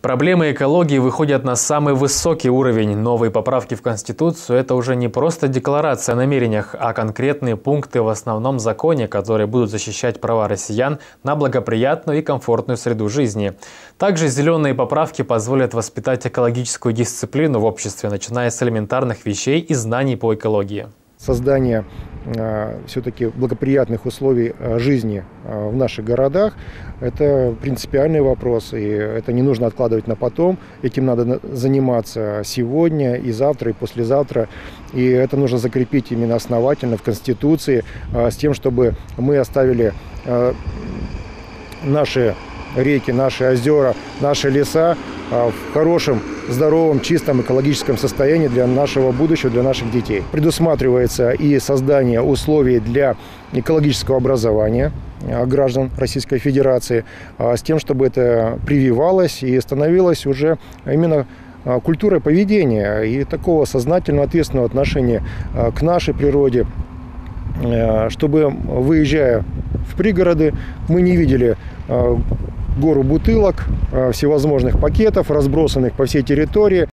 Проблемы экологии выходят на самый высокий уровень. Новые поправки в Конституцию – это уже не просто декларация о намерениях, а конкретные пункты в основном законе, которые будут защищать права россиян на благоприятную и комфортную среду жизни. Также зеленые поправки позволят воспитать экологическую дисциплину в обществе, начиная с элементарных вещей и знаний по экологии. Создание все-таки благоприятных условий жизни в наших городах – это принципиальный вопрос, и это не нужно откладывать на потом. Этим надо заниматься сегодня, и завтра, и послезавтра. И это нужно закрепить именно основательно в Конституции, с тем, чтобы мы оставили наши реки, наши озера, наши леса в хорошем, здоровом, чистом экологическом состоянии для нашего будущего, для наших детей. Предусматривается и создание условий для экологического образования граждан Российской Федерации, с тем, чтобы это прививалось и становилось уже именно культурой поведения и такого сознательного, ответственного отношения к нашей природе, чтобы, выезжая в пригороды, мы не видели гору бутылок, всевозможных пакетов, разбросанных по всей территории.